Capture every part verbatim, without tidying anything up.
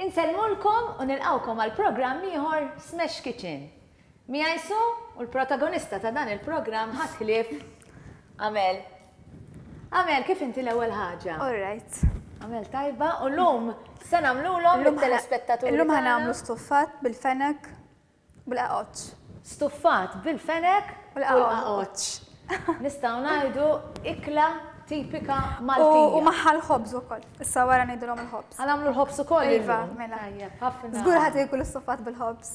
Insellmulkom u nilqawkom għal programm ieħor Smash Kitchen. Mi għajsu u l-protagonista ta' dan il-programm ħatħlif Amel. Amel, kif inti l-ewwel ħaġa? All right. Amel tajba, u l-lum se nagħmluhom lit-telespettaturi. Illum ħanamlu stuffat bil-fenek bil-qaqoċ. Stuffat bil-fenek u l-qaqoċ. Nistgħu ngħidu ikla tipika Maltija. U maħħal ħobż ukoll. Issa wara ngħidulhom il-ħobż. Ħanamlu l-ħobż ukoll. Iva, mela. Żgur ħadd jekul is-stuffat bil-ħobż.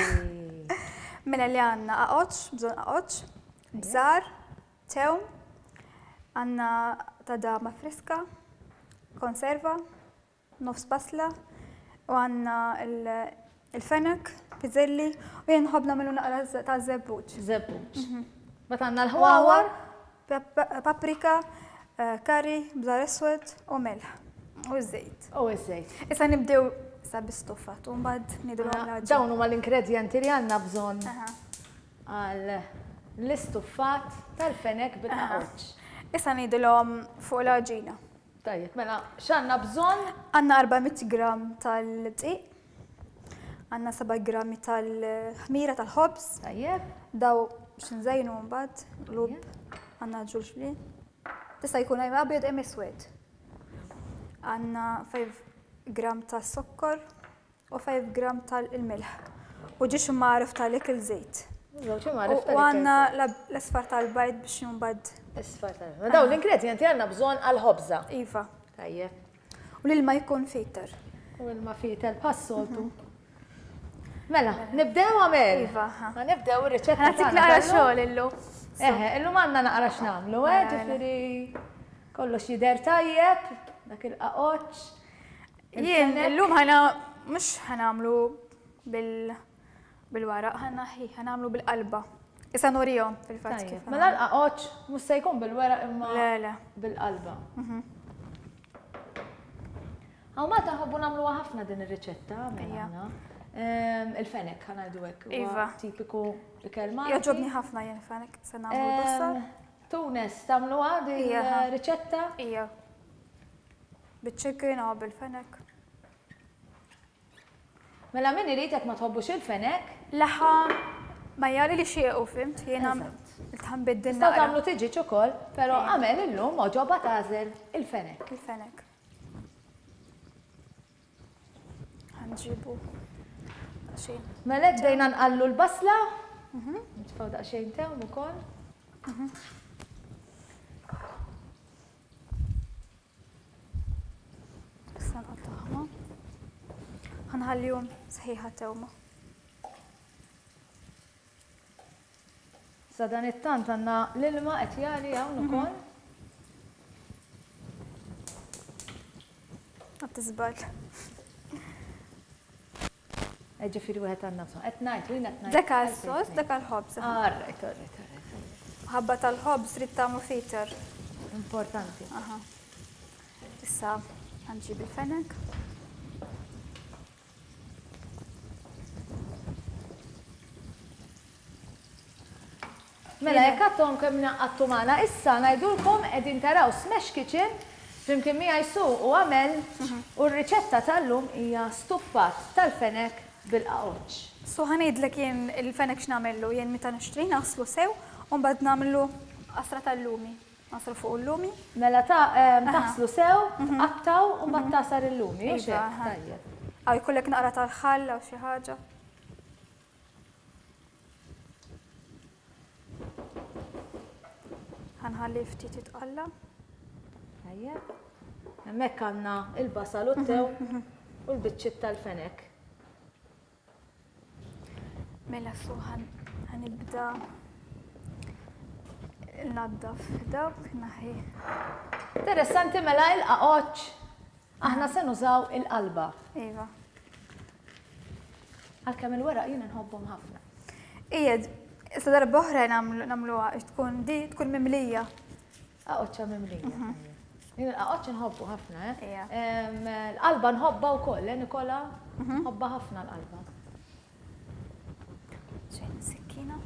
Mela li għandna qaqoċ, bżonn qaqoċ, bżar, tew, għandna ta' dama friska, konserva, nofs basla, u għandna il-fenek, piżilli, u jien nħobb nagħmlu naqra ta' żebbuġ. Żebbuġ. Bat għandna l-ħwawar, paprika, kari, bżar eswed u melħ. U żejt. U żejt. Issa nibdew sa bistuffat u mbagħad nidulhom l-ħaġa. Dawn huma l-ingredjenti li għandna bżonn għal l-istuffat tal-fenek bil-qaqoċ. Issa ngħidulhom fuq l-għaġina. Tajjeb, mela x'għandna bżonn? Għandna arba'miet gramm tal-dqiq, għandna seba' grammi tal-ħmira tal-ħobż. Tajjeb. Daw biex nżejnu mbagħad lub għandna ġulġli. Tista' jkun hemm abjad hemm iswed. Għandna five gramm tas-sokkor u five gramm tal-milħ. U ġiex marif tal-ikel żejt. U għandna l-isfar tal-bajd biex mbagħad. Isfar tal-bajd. Dawn l-ingredjenti għandna bżonn għall-ħobża. Iva. Tajjeb. U l-ilma jkun fiter. U l-ilma fiter passoltu. Mela, nibdew Amel. Iva. Nibdew ir-riċetta. Ħatik naqra xogħol illum. Eħe, illum għandna naqra x'nagħmlu, eh, ġifieri kollox jidher tajjeb, dak il-qaqoċ. Jien illum ħana mhux ħanamlu bil-waraq, ħana ħanamlu bil-qalba. Issa nurihom fil-fatt kif. Mela l-qaqoċ mhux se jkun bil-waraq imma bil-qalba. Hawn Malta nħobbu nagħmluha ħafna din ir-riċetta mela. Il-fenek ħanajdu hekk. Iva. Tipiku ikel Malti. Joġobni ħafna jien fenek se nagħmlu l-bassar. Tunes tagħmluha din ir-riċetta? Ija. Biċ-chicken u bil-fenek. Mela min irid jekk ma tħobbux il-fenek? Laħam ma jali li xiequ fimt, jiena il-tħam bid-dinna. Tistgħu tagħmlu tiġiġ ukoll, però Amel illum oġobha tagħżel il-fenek. Il-fenek. Ħanġibu daqsxejn. Mela bdejna nqallu l-basla. Nitfgħu daqsxejn tew ukoll. Issa nqatta'hom. Ħanħallihom sħiħa tewma. Sa dan it-tant għandna l-ilma qed jali hawn ukoll. Ma tiżbal. Ġifieri wieħed għandna bżonn. Qed ngħid, wien qed ngħid. Dak għas-sos, dak għall-ħobż. Alright, alright, alright. Ħabba tal-ħobż trid tagħmlu fiter. Importanti. Aha. Issa ħanġib il-fenek. Mela jekk għadhom kemm naqqattu magħna, issa ngħidulkom qegħdin taraw Smash Kitchen flimkien miegħi Su u Amel u r-riċetta tal-lum hija stuffat tal-fenek bil-qaqoċ. So ħanejdlek jien il-fenek x'nagħmlu, jien meta nixtri naħslu sew u mbagħad nagħmlu qasra tal-lumi. Nasru fuq il-lumi. Mela taħslu sew, qattaw u mbagħad tasar il-lumi. Tajjeb. Aw jkollek naqra tal-ħall jew xi ħaġa. Ħanħalli ftit jitqalla. Tajjeb. Hemmhekk għandna il-basal u t-tew u l-biċċiet tal-fenek. Mela su ħanibda naddaf dawk naħi. Interessanti mela il-qaqoċ aħna se nużaw il-qalba. Iva. Għalkemm il-weraq jiena nħobbhom ħafna. Ija, issa darba oħra nagħmluha tkun di tkun mimlija. Qaqoċċa mimlija. Jien il-qaqoċ nħobbu ħafna, eh? L-qalba nħobba wkoll, eh Nikola? Nħobba ħafna l-qalba. Xejn sikkina.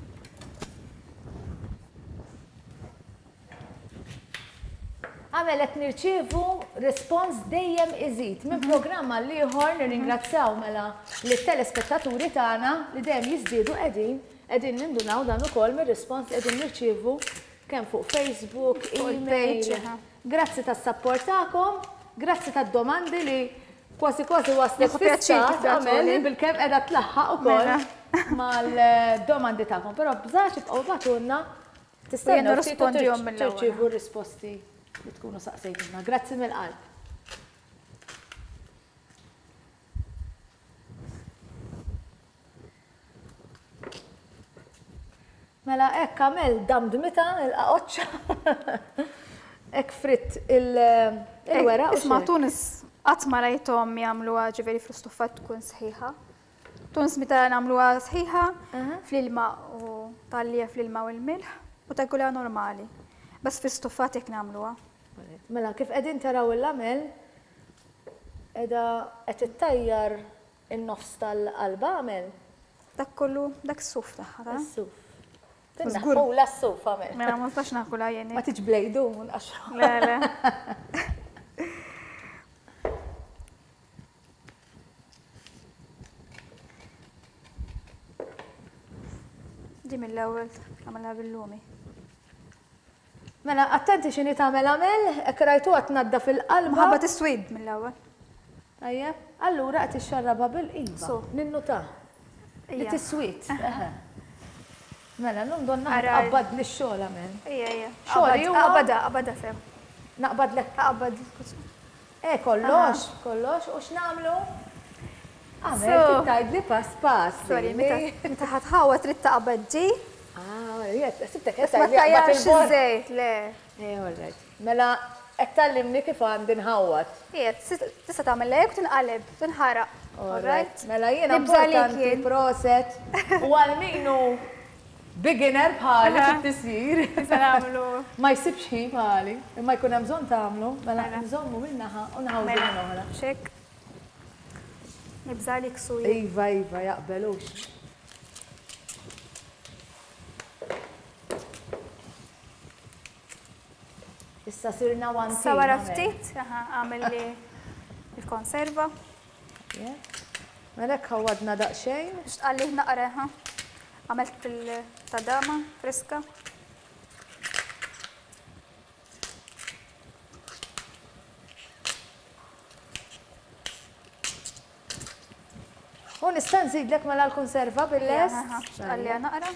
Għamel qed nirċievu respons dejjem iżid minn programma li ieħor nirringrazzjaw mela lit-telespettaturi tagħna li dejjem jiżdiedu qegħdin qegħdin nindunaw dan ukoll mir-rispons li qegħdin nirċievu kemm fuq Facebook, email. Grazzi tas-sapport tagħkom, grazzi tad-domandi li kważi kważi waslet fis-għamel bil-kemm qiegħda tlaħħaq ukoll mal-domandi tagħkom. Però bżgħax ibqgħu bagħtulna tistennew tirċievu r-risposti li tkunu saqsejtuna. Grazzi mill-qalb. Mela hekk għamel damdmita il-qaqoċċa. Hekk fritt il-wera. Isma' Tunis qatt ma rajthom jagħmluha ġifieri fl-istuffat tkun sħiħa. Tunis meta nagħmluha sħiħa fl-ilma u tgħallija fl-ilma u l-milħ u taakulha normali. Bas fl-istuffat hekk nagħmluha. Mela, kif qegħdin taraw il-lamel, qiegħda qed ittajjar in-nofs tal-qalba għamel. Dak kollu, dak is-suf tagħha. Is-suf. Tinnaħħula s-suf għamel. Mela ma nistax nagħkulha jien. Ma tiġ blejdu nqaxra. Le, le. Di mill-ewwel għamilha bil-lumi. Mela, attenti xini tagħmel għamel, hekk rajtu qed tnadda fil-qalba. Maħabba tiswid mill-ewwel. Ajja, allura qed ixxarrabha bil-qiba. Ninnuta. Li tiswid. Mela, llum donna naqbad li x-xogħol għamel. Ejja, ejja. Xogħol huwa Qabada, qabada sew. Naqbad lek. Qabad. Eh, kollox, kollox, u x'nagħmlu? Għamel tgħidli pass pass. Sorry, meta ħatħawwa trid taqbad ġi. Ah, jett, sibtek qed Ma tajjarx iż-żejt, le. Eh, all right. Mela, qed tallimni kif għandi nħawwat. Jiet, tista' tagħmel hekk u tinqaleb, tinħaraq. All right. Mela jiena importanti proset u għal minu beginner bħali fit-tisjir. Se nagħmlu. Ma jsibx ħin bħali, imma jkun hemm bżonn tagħmlu, mela nżommu minnaħa u nħawdu minn oħra. Xek. Nibżalik suj. Iva, iva, jaqbelux. Issa sirna one Issa wara ftit, għamel li il-konserva. Mela ħawadna daqsxejn. X'tqalli naqra, ha? Għamelt il-tadama friska. U nista' nżidlek mela l-konserva bil-lest. X'tqalli naqra.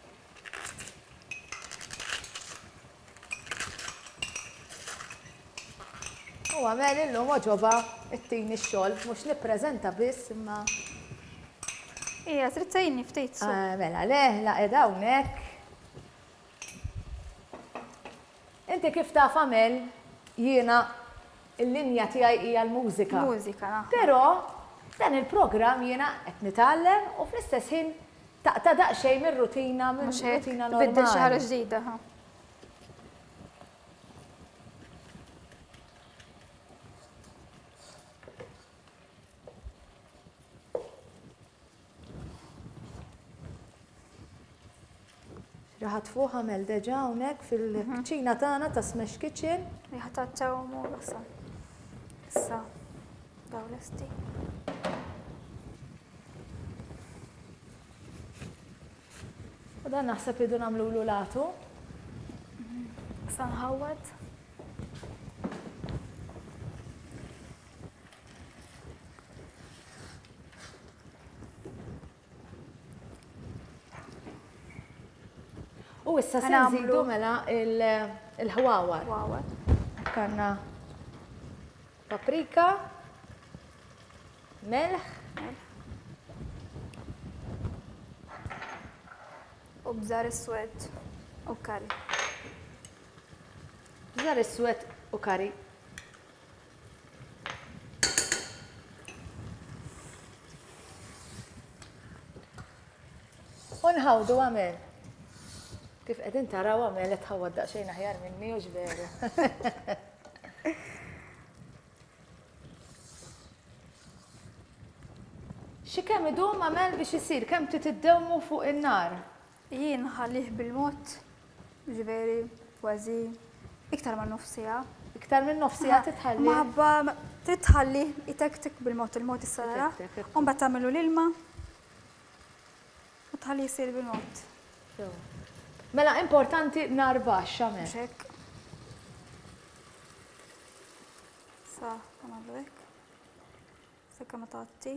U għamel illum oġoba it-tini x-xogħol, mhux nippreżenta biss imma. Ija, trid tgħinni ftit su. Mela le, la qiegħda hawnhekk. Inti kif taf għamel jiena l-linja tiegħi hija l-mużika. Mużika. Però dan il-programm jiena qed nitgħallem u fl-istess ħin taqta' daqsxejn mir-rutina mir-rutina normali. Biddel xi ħaġa ġdida, ha. Raħat fuq għamel deġa hawnhekk fil-kċina tagħna ta' Smash Kitchen. Riħat ċawmu issa. Issa daw lesti. U dan naħseb idu nagħmlu lulatu. Issa nħawwad. U issa se nżidu mela il-ħwawar. Ħwawar. Kanna paprika, melħ, u bżar iswed u kari. bżar iswed u kari. U nħawdu għamel. Kif qegħdin taraw għamel qed tħawwad daqsxejn aħjar minni u ġveru. Xi kemm idum għamel biex isir, kemm titiddewmu fuq in-nar? Jien ħallih bil-mod, ġifieri kważi iktar ma' nofs siegħa. iktar minn nofsija titħalli. Maħabba titħalli itektik bil-mod il-mod is-sarara. U mbagħad tagħmlu l-ilma u tħalli jsir bil-mod. Mela importanti nar baxx għamel. Hekk. Sa nagħmlu hekk. Sekka ma tagħti.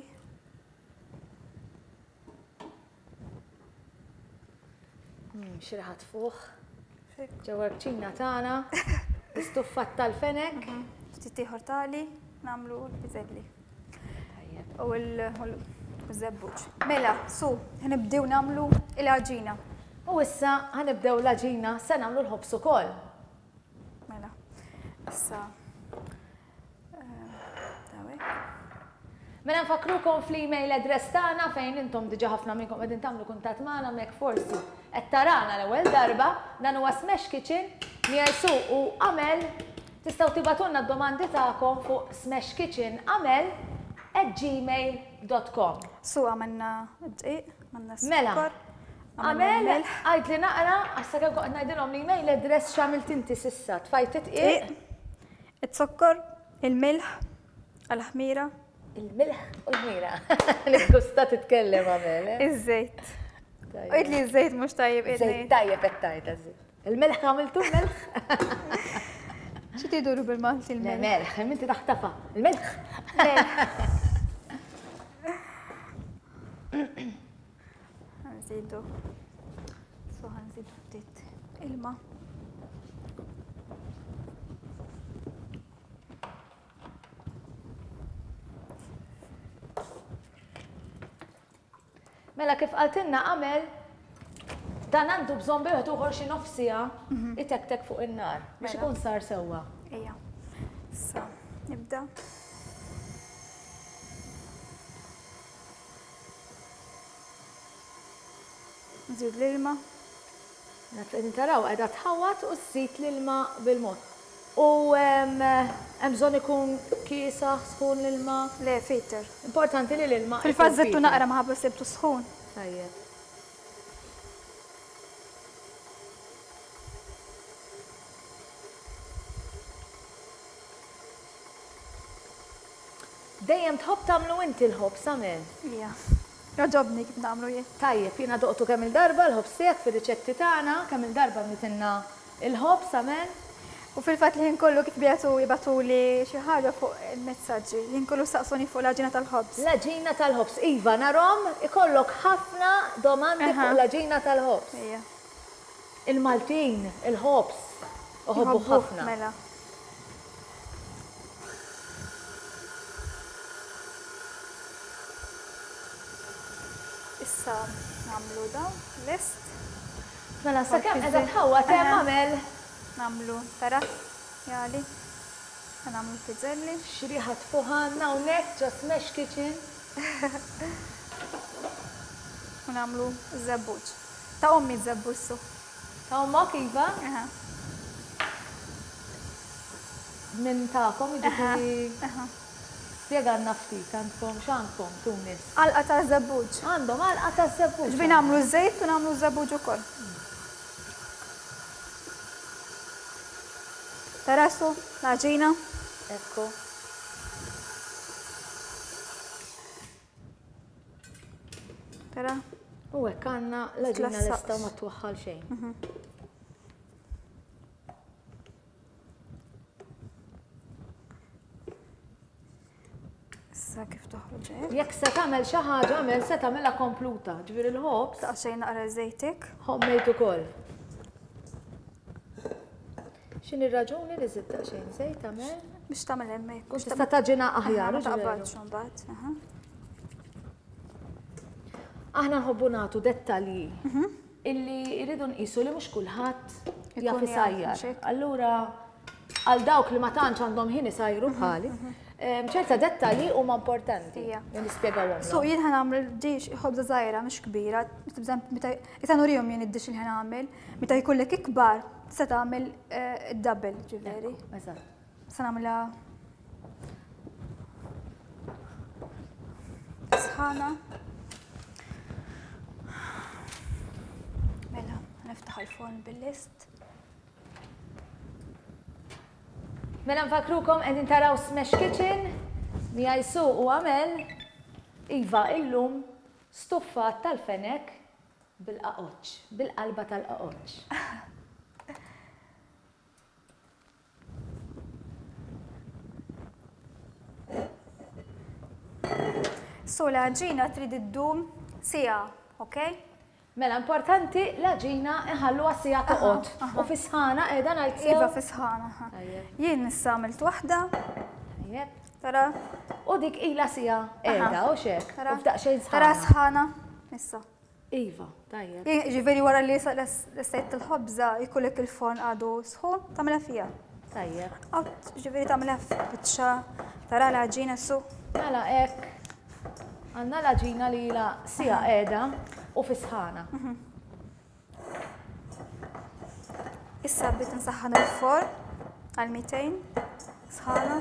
Xirħat fuq. Ġewwa l-kċina tagħna. Istuffat tal-fenek. Ftit ieħor tali nagħmlu l-biżelli. U l-żebbuġ. Mela, su, ħnibdew nagħmlu l-aġina. U issa ħanibdew l-aġina se nagħmlu l-ħobs ukoll. Mela. Issa. Dawek. Mela nfakrukom fl-email address tagħna fejn intom diġà ħafna minnkom qegħdin tagħmlu kuntatt magħna mek forsi qed tarana l-ewwel darba dan huwa Smash Kitchen miegħi Su u Amel tistgħu tibatulna d-domandi tagħkom fuq smashkitchenamel at gmail dot com. Su għamilna d-dqiq, għamilna Mela. s-sukkar. Amel, għajd li naqra, għassa kemm qed ngħidilhom l-email address x'għamilt inti s'issa tfajt it-tqiq. It-sokkor, il-milħ, għal-ħmira. Il-milħ u l-ħmira. L-gusta titkellem Amel. Iż-żejt. Qed li ż-żejt mhux tajjeb qed Żejt tajjeb qed tajt żejt. Il-milħ għamiltu milħ? Xi tiduru bil-Malti il-milħ? Milħ, inti taħtafa. Il-milħ. Nżidu. So ħanżidu ftit ilma. Mela kif qaltilna Amel, dan għandu bżonn bieħed uħor xi nofsija itektek fuq in-nar biex ikun sar sewwa. Ejja. Issa nibda. Nżid l-ilma. Qegħdin taraw qiegħda tħawat u żżid l-ilma bil-mod. U hemm bżonn ikun kiesa sħun l-ilma. Le, fejter. Importanti li l-ilma. Fil-fatt żittu naqra ma ħabba sibtu sħun. Tajjeb. Dejjem tħobb tagħmlu inti l-ħobs Amel. Ija. Joġobni kif nagħmlu jien. Tajjeb, jiena doqtu kemm il-darba l-ħobs tiegħek fir-riċetti tagħna, kemm il-darba mitilna il-ħobs Amel. U fil-fatt li kollu kif bijatu jibatu li xi ħaġa fuq il-messaġġi, li kollu saqsuni fuq l-aġina tal-ħobs. L-aġina tal-ħobs. Iva, narom ikollok ħafna domandi fuq l-aġina tal-ħobs. Ija. Il-Maltin, il-ħobs, uħobbu ħafna. Mela. Issa nagħmlu dawn list. Mela sa kemm qiegħda tħawwa hemm Amel. Namlu tara, jali, namlu pizzelli. Xriħat fuħanna unnek, just Smash Kitchen. U namlu zebbuġ. Ta' ommi zebbuġ su. Ta' ommak Iva? Min ta'kom, ġifiri. Spieganna ftit, għandkom x'għandkom Tunis. Alqa ta' zebbuġ. Għandhom alqa ta' zebbuġ. Ġifi namlu żejt u namlu zebbuġ ukoll. Tarasu, l-aġina. Ekku. Tara. U hekk għandna l-aġina lesta ma twaħħal xejn. Issa kif toħroġ hekk. Jekk se tagħmel xi ħaġa għamel se tagħmilha kompluta, ġifieri l-ħobs. Ta' xejn naqra żejtek. Homemade ukoll. X'inhi r-raġuni li żidd xejn żejt tagħmel? Biex tagħmel hemmhekk. Kux tista' taġina aħjar. Taqbadx imbagħad. Aħna nħobbu nagħtu dettalji illi jridu nqisu li mhux kulħadd jaf isajjar. Allura għal dawk li ma tantx għandhom ħin isajru bħali, ċerta dettalji huma importanti li nispjegawhom. So jien ħanagħmel ġiex ħobża żgħira mhux kbira, meta nurihom jien id-dix li ħanagħmel, meta jkollek ikbar se tagħmel id-double ġifieri. Eżatt. Se nagħmilha sħana. Mela, niftaħ il-forn bil-list. Mela nfakrukom qegħdin taraw Smash Kitchen, Mija Jsu u Amel, Iva illum stuffat tal-fenek bil-qaqoċ, bil-qalba tal-qaqoċ. So l-ġina trid iddum sija, ok? Mela importanti l-ġina iħalluha sija toqgħod. U fisħana qiegħda ngħid sew. Iva fisħana. Jien nissa għamilt waħda. Tajjeb. Tara. U dik ilha sija qiegħda u xek. U f'daqsxejn sħana. Tara sħana. Issa. Iva, tajjeb. Ġifieri wara li l-sejt il-ħobża jkollek il-forn għadu sħun tagħmilha fiha. Tajjeb. Ġifieri tagħmilha f'biċċa. Tara l-ġina su. Mela hekk. Għandna l-ġina li ilha sija qiegħda u fisħana. Issa bdiet nsaħħan il-forn għal mija sħana.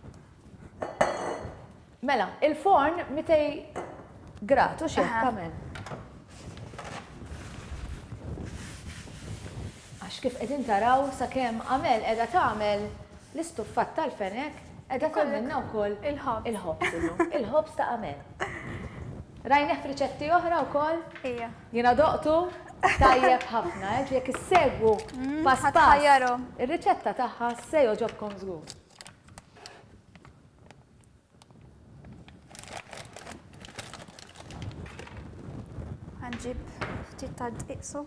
Mela, il-forn mija grad u xek kamel. Għax kif qegħdin taraw sakemm Amel qiegħda tagħmel l-istuffat tal-fenek qiegħda tagħmilna wkoll il-ħobs illum. Il-ħobs ta' Amel. Rajna f'riċetti oħra wkoll? Ija. Jiena doqtu tajjeb ħafna, jekk issegwu pass pass. Ir-riċetta tagħha se jogħġobkom żgur. Ħanġib ftit ta' dqiqsu.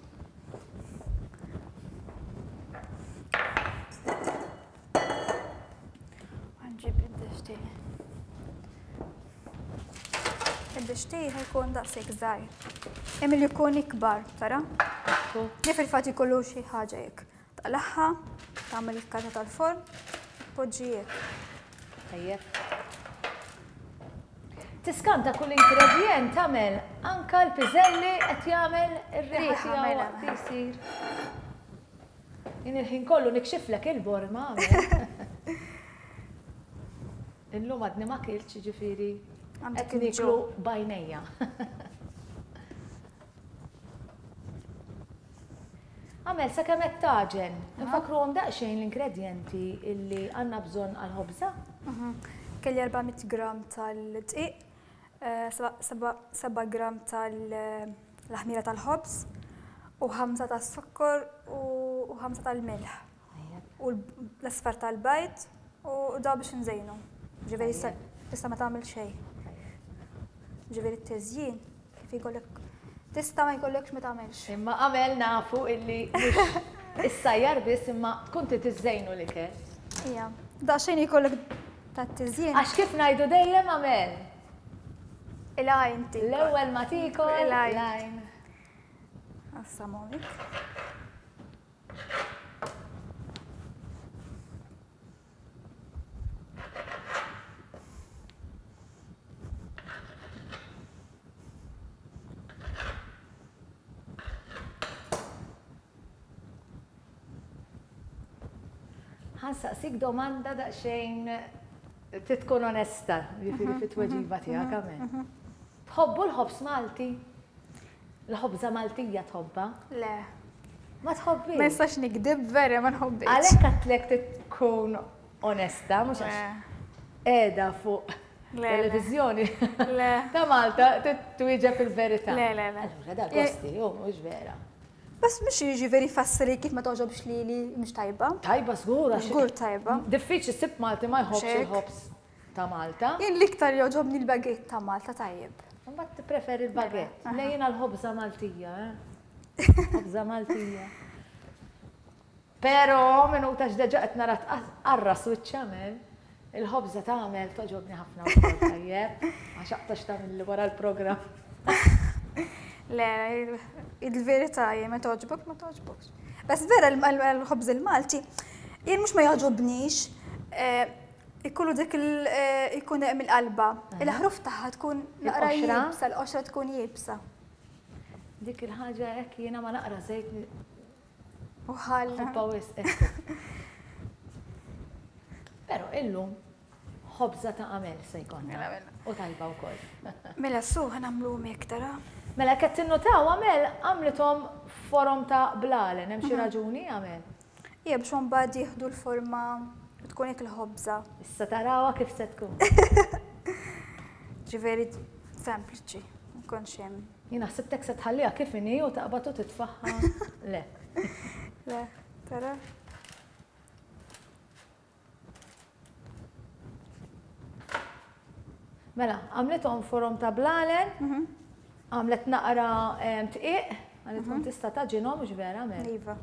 Ħanġib id-dexti. Id-dexti ħajkun daqshekk żgħir. Hemm li jkun ikbar, tara? Li fil-fatt ikollu xi ħaġa hekk. Taqlaħħa, tagħmel il-karta tal-forn, poġġi hekk. Tajjeb. Tiskanta kull ingredient tagħmel anke l-piżelli qed jagħmel ir-riħa tiegħu waqt isir. Jien il-ħin kollu nikxiflek il-borma għamel. Illum għadni ma kilx ġifieri qed niklu bajnejja. Għamel sakemm qed taġen, infakruhom daqsxejn l-ingredjenti illi għandna bżonn għall-ħobża? Kelli erba'miet gramm tal-dqiq, seba' gramm tal-ħmira tal-ħobż, u ħamsa tas-sukkor u ħamsa tal-milħ. U l-asfar tal-bajt u da biex nżejnu. Ġifieri tista' ma tagħmel xejn. Ġifieri t-teżjien kif jkollok tista' ma jkollokx ma tagħmelx. Imma Amel nafu illi mhux issajjar biss imma tkun tiżżejnu l-ikel. Ija, daqsxejn jkollok tat-teżjien. Għax kif ngħidu dejjem Amel? Il-għajn tikol. L-ewwel ma tikol il-għajn. Assamomik. Ħansaqsik domanda daqsxejn titkun onesta, jifieri fit-tweġiba tiegħek Amel. Tħobbu l-ħobż Malti? L-ħobża Maltija tħobba? Le. Ma tħobbix? Ma nistax nikdib vera ma nħobbix. Għalhekk għatlek tkun onesta, mhux għax qiegħda fuq televiżjoni ta' Malta twieġeb il-verità. Le, le, le. Allura dak gosti, jew mhux vera. Bas mhux jiġifieri fassri kif ma toġobx lili mhux tajba. Tajba żgur għax. Żgur tajba. Diffiċli ssib Malti ma jħobbx il-ħobż ta' Malta. Jien l-iktar joġobni l-bagett ta' Malta tajjeb. Imbagħad tippreferi l-bagett. Lejn l-ħobża Maltija, eh? Ħobża Maltija. Però minuta x'deġa qed nara tqarra switch Amel, il-ħobża tagħmel toġobni ħafna wkoll tajjeb, għax aqtax tagħmel wara l-programm. Le, il-verità jien ma toġbok, ma toġbokx. Bas vera l-ħobż il-Malti, jien mhux ma jogħġobnix, ikollu dik ikun hemm il-qalba. Il-ħruf tagħha tkun naqra jibsa, l-qoxra tkun jibsa. Dik il-ħaġa hekk jiena ma naqra żejt u ħalla. ħobba wisq. Però illum ħobża ta' Amel se jkollna. U tajba wkoll. Mela su ħanamlu hekk tara. Mela qed tinnotaw Amel għamlithom forom ta' blalen, hemm xi raġuni Amel? Ija biex mbagħad jieħdu l-forma tkun hekk il-ħobża. Issa tarawha kif se tkun. Ġifieri sempliċi, nkun xem. Jien ħsibtek se tħalliha kif inhi u taqbad u titfaħħa. Le. Le, tara. Mela, għamlithom forum ta' blalen, għamlet naqra tqiq, għamlet tista' taġinhom mhux vera mela. Iva.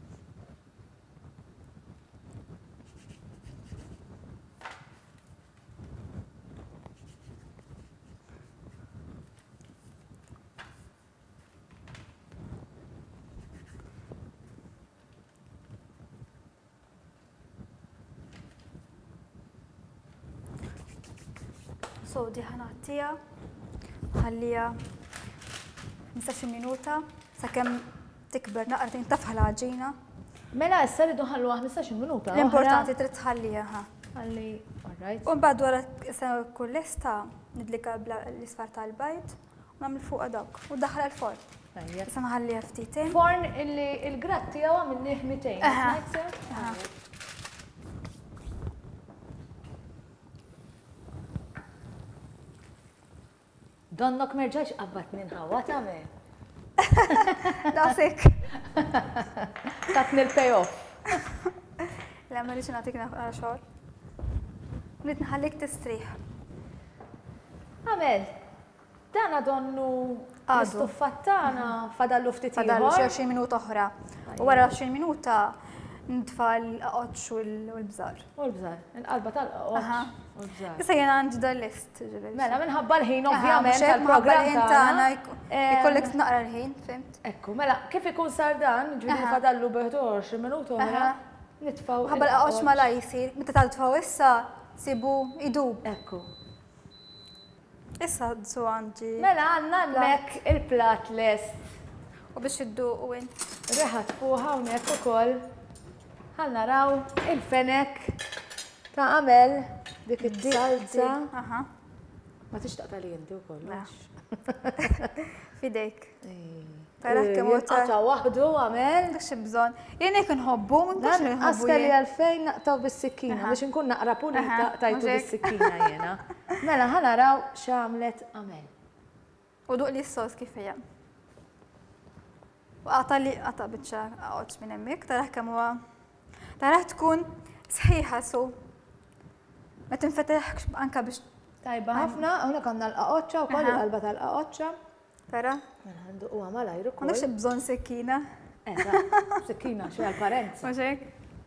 So di ħanattija, ħallija nistax minuta, sakemm tikber naqra tintafħa l-ħaġina. Mela issa rridu ħalluha ħmistax minuta. L-importanti trid tħallija ħa. Ħalli, alright. U mbagħad wara issa kull lista nidlika l-isfar tal-bajt u nagħmel fuqha dawk u daħla l-forn. Issa nħalliha ftitejn. Forn illi l-gratt tiegħu għamilnih mitejn. Donnok merġax qabbat minn ħawa tagħmel. Dasik. Tatni l-payoff. La ma rridx nagħtik naqra xogħol. Rrid nħallik tistrieħ. Għamel, dana donnu l-istuffat tagħna fadallu ftit ieħor. Fadallu xi għoxrin minuta oħra. U wara għoxrin minuta nitfa' l-qotx u l-bżar. U l-bżar, il-qalba tal-qotx. Issa jena għandi dal-list. Mela, minħabba l-ħin ovvjament tal-programm tagħna. Ikollek naqra l-ħin, fimt? Ekku, mela, kif ikun sar dan, ġifieri fadallu għoxrin minuta oħra, nitfgħu. Ħabba l-qotx ma la jsir, meta tagħtfgħu issa sibu idub. Ekku. Issa dsu għandi. Mela għandna hemmhekk il-plat lest. U biex idduqu win. Reħat fuq hawnhekk ukoll. Ħal naraw il-fenek ta' għamel dik id-salza. Ma tixtaq tal inti wkoll. Fidejk. Tara kemm ta' waħdu għamel. Dak xi bżonn. Jien hekk inħobbu, mhux inħobbu. Askali għalfejn naqtaw bis-sikkina biex inkun naqra pulita tajtu bis-sikkina jiena. Mela ħa naraw x'għamlet għamel. U duq li s-sos kif hija. U għata li għata biċċa għodx minn hemmhekk, tara kemm huwa. Tara tkun sħiħa su. Ma tinfetaħx anka biex tajba ħafna, hawnhekk għandna l-qaqoċċa wkoll il-qalba tal-qaqoċċa. Tara? Mela nduquha malajr ukoll. M'għandekx bżonn sikkina. Eh, sikkina xi għall-parenza. Mhux hekk?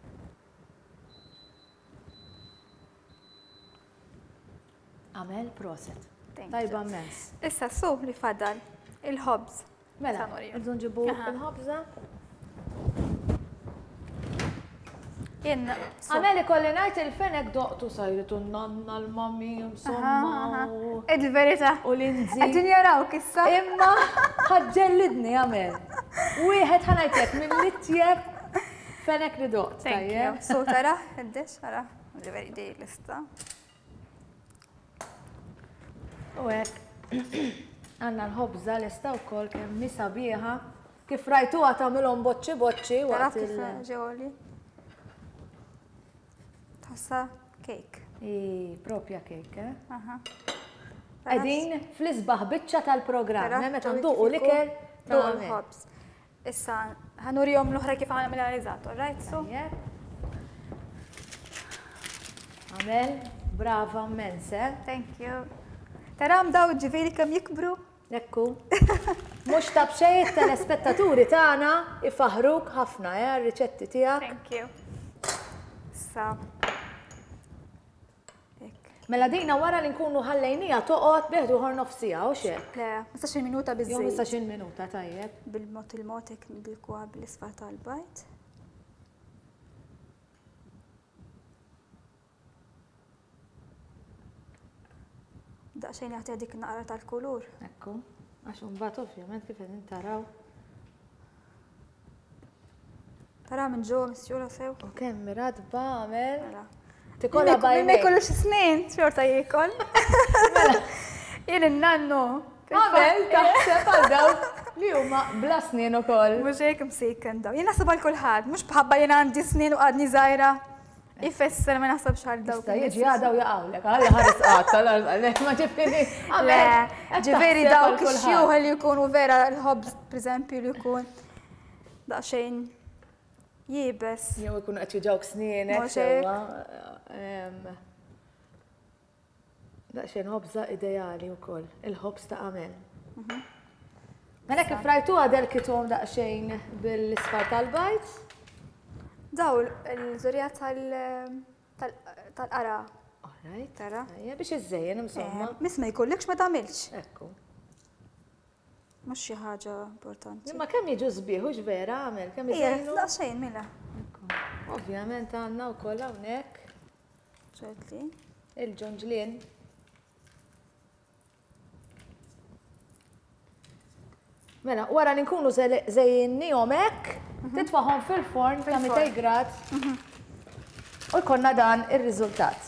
Għamel proset. Tajba immens. Issa su li fadal il-ħobż. Mela, irdu nġibu il-ħobża. Għameli kolli najt il-fenek doqtu sajritu n-nanna l-mammi, insomma. Id-verita. U l-inzi. Għedin jaraw kissa. Imma ħadġellidni għamel. Wieħed ħanajtek minn l-ittjeb fenek li doqt. Tajjeb. So tara, għeddex, għara. Ġiveri di lista. U għek, għanna l-ħobza lista u kol kem nisa biħa. Kif rajtu għatamilom boċċi boċċi. Tara kif ġewli. Tħossa kejk. I, propja kejk, eh? Għedin fl-isbaħ biċċa tal-programm, nemmet għanduqu l-ikel ta' l-ħobs. Issa, ħanurijom l-uħra kif għamil realizzato, right? So? Għamel, brava mense. Thank you. Taram daw ġiviri kam jikbru? Ekku. Mux tabxej telespettaturi tagħna ifaħruk ħafna, eh, r-riċetti tiegħek. Thank you. Issa. Mela dina wara li nkunu ħallejnija toqgħod beħdu ħor nofsija u xek. Le, mistax il-minuta biżżejjed. Jew mistax il-minuta tajjeb. Bil-mod il-mod hekk nidilkuha bil-isfar tal-bajt. Daqsxejn jagħti dik naqra tal-kulur. Ekku, għax imbagħad ovvjament kif qegħdin taraw. Tara minn ġewwa misjura sew. U kemm miradba għamel. Tikolla bajmek. Ma jkollux snin, xorta jikol. Jien il-nannu. Għamel, taħseb għal daw li huma bla snin ukoll. Mhux hekk msejken daw. Jien naħseb għal kulħadd, mhux bħabba jien għandi snin u għadni żgħira. Ifisser ma naħsebx għal dawk. Sta jiġi għada u jaqawlek, għalla ħares għatta, l-għalek, ma ġifiri. Le, ġifiri dawk xjuħ li jkunu vera l-ħobs, per eżempju, li jkun daqxejn jibes. Jew jkunu qed jiġawk snienek sewa. Daqxejn ħobza ideali wkoll, il-ħobs ta' Amel. Mela kif rajtu għadel kitom daqxejn bil-isfar tal-bajt? Daw il-żurja tal-qara. Alright, tara. Biex iż-żejjen insomma. Mis ma jkollekx ma tagħmilx. Ekku. Mhux xi ħaġa importanti. Imma kemm jiġu sbieħux vera Amel, kemm iżejjenu? Ija, xejn mela. Ovvjament għandna wkoll hawnhekk. Ċertli. Il-ġunġlien. Mela, wara li nkunu żejjinniehom hekk, titfa'hom fil-forn ta' mija grad u jkollna dan ir-riżultat.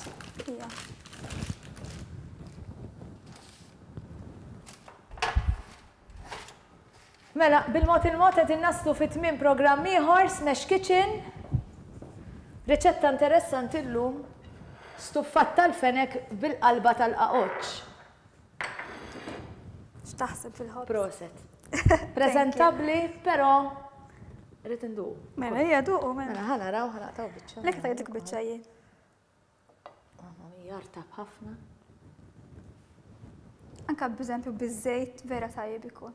Mela, bil-mod il-mod qed innaslu fit-tmiem programm ieħor Smash Kitchen. Riċetta interessanti llum, stuffat tal-fenek bil-qalba tal-qaqoċ. X'taħseb fil-ħobb? Proset. Preżentabbli, però rrid induq. Mela hija duqu mela. Mela ħana raw ħana taw biċċa. Lek tgħidlek biċċa jien. Mamma mija jartab ħafna. Anka b'eżempju biż-żejt vera tajjeb ikun.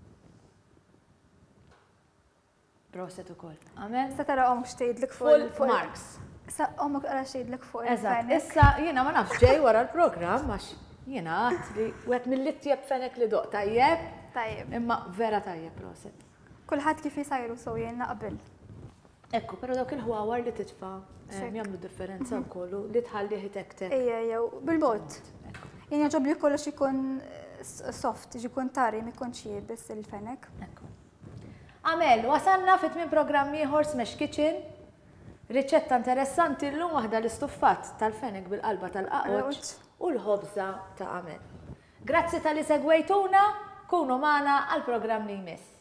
Proset ukoll. Amel? Issa tara omk xtejdlek fuq full marks. Issa omk ara xtejdlek fuq il-fenek. Eżatt, issa jiena ma nafx ġej wara l-programm għax jiena għat li wet mill-ittjeb fenek li doq tajjeb. Tajjeb. Imma vera tajjeb proset. Kulħadd kif jisajru sew jien naqbel. Ekku, però dawk il-ħwawar li titfa' jagħmlu differenza wkollu li tħalli tek. Ejja, jew bil-mod. Jien jogħġobli kollox ikun soft, ikun tari, ma jkunx jibes il-fenek. Amel, wasalna fit-tmiem programm ieħor Smash Kitchen. Riċetta interessanti llum waħda l-istuffat tal-fenek bil-qalba tal-qaqoċ u l-ħobża ta' Amel. Grazzi tal-li segwejtuna, kunu magħna għall-programm li jmiss.